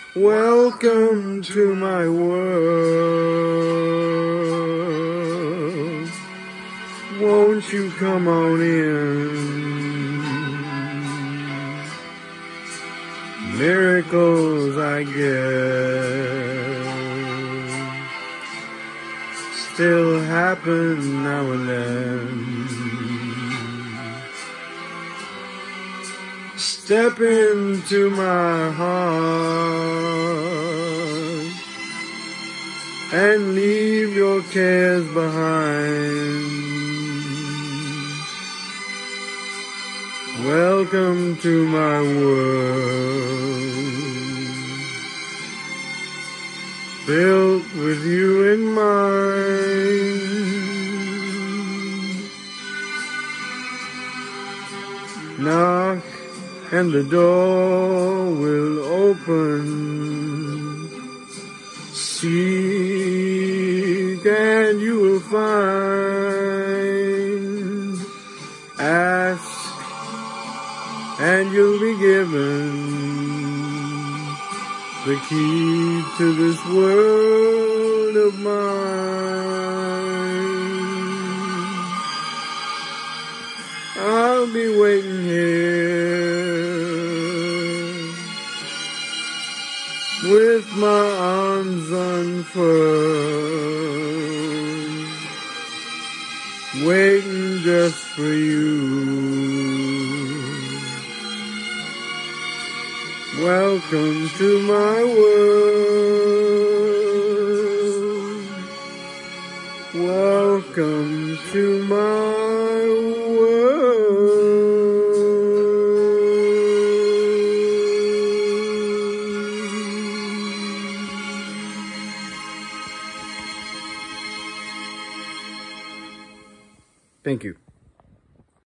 Welcome to my world. Won't you come on in? Miracles, I guess, still happen now and then. Step into my heart and leave your cares behind. Welcome to my world, built with you in mind. Knock and the door will open. Seek and you will find. Ask and you'll be given the key to this world of mine. I'll be waiting here with my arms unfurled, waiting just for you. Welcome to my world. Welcome to my world. Thank you.